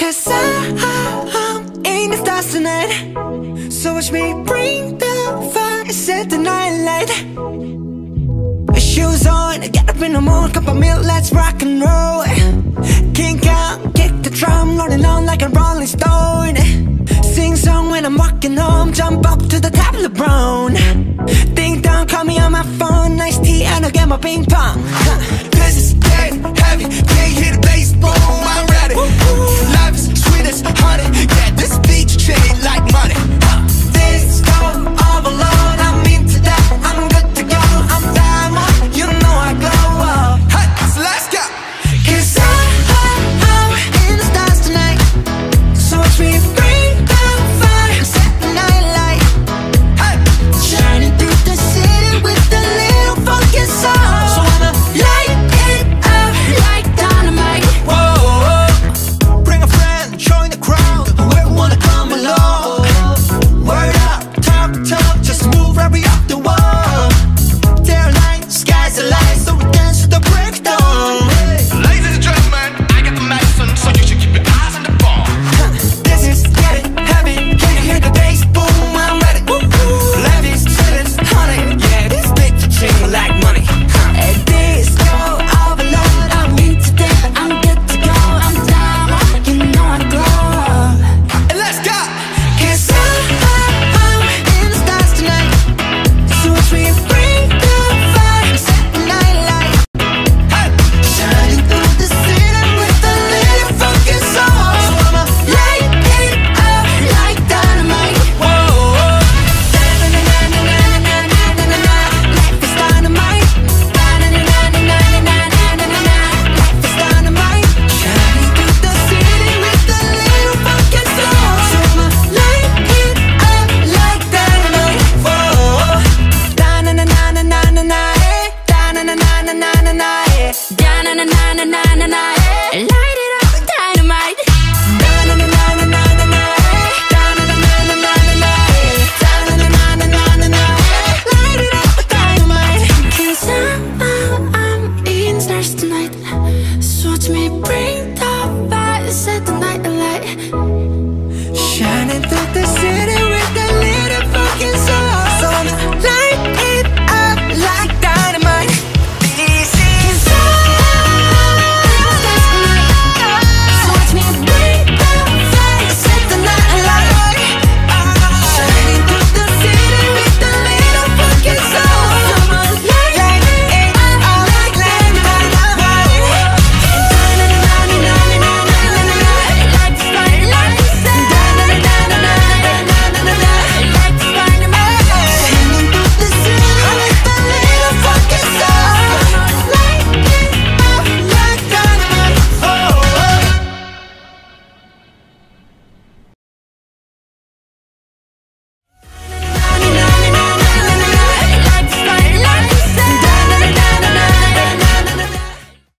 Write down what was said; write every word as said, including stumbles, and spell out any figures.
Cause I'm in the stars tonight. So watch me bring the fire, set the night light. Shoes on, get up in the morning, cup of milk, let's rock and roll. Kink out, kick the drum, rolling on like a rolling stone. Sing song when I'm walking home, jump up to the top of the brown. Ding dong, call me on my phone, nice tea and I'll get my ping pong. This is getting heavy, can't hear the bass, boom, I'm ready. Life is sweet as honey, yeah, this beat chain like money. This go overload, I'm into that, I'm good to go, I'm diamond, you know I glow up. Hey, so let's go. Cause I, I'm in the stars tonight. So watch me bring the fire, set the night light. Hey, Shining through the city with a little funky soul. So I'ma light it up like dynamite. whoa, bring a friend, join the crowd, whoever wanna come along. Word up, talk, talk, just move right up the wall. There are lights, skies are light, so we dance to the break of dawn. Ladies and gentlemen, I got the medicine, so you should keep your eyes on the ball. This is getting heavy, can you hear the bass? Boom, I'm ready. Life is sweet as honey, yeah, this bitch chain like money. And this go overload, I'm into that, I'm good to go, I'm down, you know I glow. And let's go. Cause I, I'm in the stars tonight. So watch me bring the fire, set the night light. Hey, Shining through the city with a little funky soul. So I'ma light it up like dynamite. whoa, Na-na-na-na-na-na-na-na-na-na. Life is dynamite. Na-na-na-na-na-na-na-na-na. Life is dynamite. Shining through the city with a little funky soul. So I'ma light it up like dynamite. Da-na-na-na-na-na-na-na, eh. Da-na-na-na-na-na-na, eh. Da-na-na-na-na-na-na, eh. Light it up with dynamite. Da-na-na-na-na-na-na, eh. Da-na-na-na-na-na-na, eh. Da-na-na-na-na-na-na, eh. Light it up with dynamite. Cause I'm, I'm, I'm in stars tonight. So watch me bring the fire, set the night alight.